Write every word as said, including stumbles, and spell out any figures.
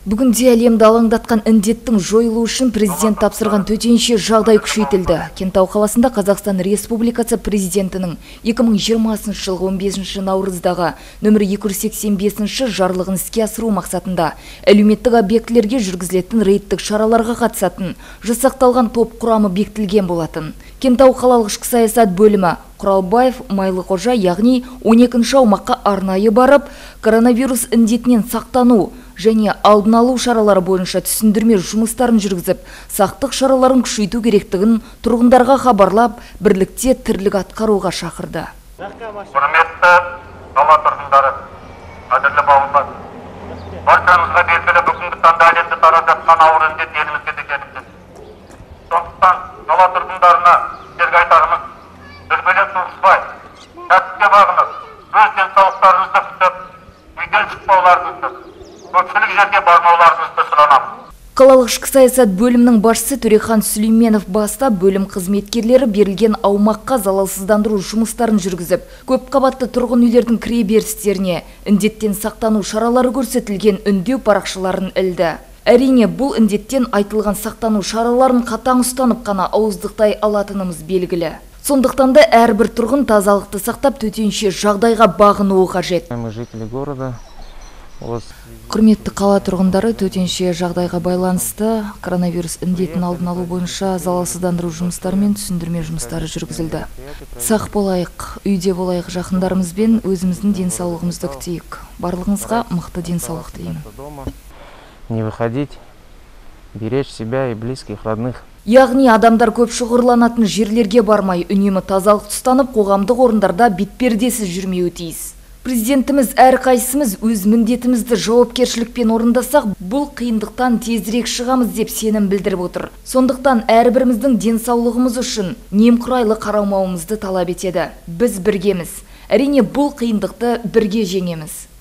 Бүгінде әлемді алаңдатқан індеттің жойылуы үшін президент тапсырған төтенше жағдай күшейтілді. Кентау қаласында Қазақстан Республикасы президентінің екі мың жиырмасыншы жылғы он бесінші наурыздағы нөмірі екі жүз сексен бесінші жарлығын іске асыру мақсатында әлеуметтік объектілерге жүргізілетін рейдтік шараларға қатысатын жасақталған топ құрамы бекітілген болатын. Кентау қалалық ішкі саясат бөлімі Құралбаев Майлықожа, яғни он екінші аумаққа арнайы барып, коронавирус індетінен сақтану және алдын алу шаралары бойынша түсіндірме жұмыстарын жүргізіп, сақтық шараларын күшейту керектігін тұрғындарға хабарлап, бірлікте тірлік атқаруға шақырды. Құрметті қала тұрғындары, қадірлі бауырлар, баршаңызға белгілі бүгінгі таңда әлемде тарап жатқан ауыр індет елімізге де келіп. Сондықтан қала тұрғындарына сіздерге айтарымыз, бір-біріне туыспай, тәртіпке бағынып, өз денсаулықтарыңызды күтіп, үйден шықпауларыңызды, көпшілік жерге бармауларыңызды сұранамын. Қалалық ішкі саясат бөлімінің басшысы Төрехан Сүлейменов бастап, бөлім қызметкерлері берілген аумаққа залалсыздандыру жұмыстарын жүргізіп, көп қабатты тұрғын үйлердің кіре берістеріне індеттен сақтану шаралары көрсетілген үндеу парақшаларын ілді. Әрине, бұл індеттен айтылған сақтану шараларын қатаң ұстанып қана ауыздықтай алатынымыз белгілі. Сондықтан да әрбір тұрғын тазалықты сақтап, төтенше жағдайға бағынуы қажет. Мы жители города. Құрметті қала тұрғындары, төтенше жағдайға байланысты коронавирус індетін алдын алу бойынша залалсыздандыру жұмыстары мен түсіндірме жұмыстары жүргізілді. Сақ болайық, үйде болайық, жақындарымызбен өзіміздің денсаулығымызды күтейік. Барлығыңызға мықты денсаулық тілеймін. Не выходить, беречь себя и близких, родных. Яғни адамдар көп шұғырланатын жерлерге бармай, үнемі тазалық тұстанып, қоғамдық орындарда бетпердесіз жүрмеуі тиіс. Президентіміз әрқайсымыз өз міндетімізді жауапкершілікпен орындасақ, бұл қиындықтан тезірек шығамыз деп сенім білдіріп отыр. Сондықтан әрбіріміздің денсаулығымыз үшін немқұрайлы қарамауымызды талап етеді. Біз біргеміз. Әрине, бұл қиындықты бірге жеңеміз.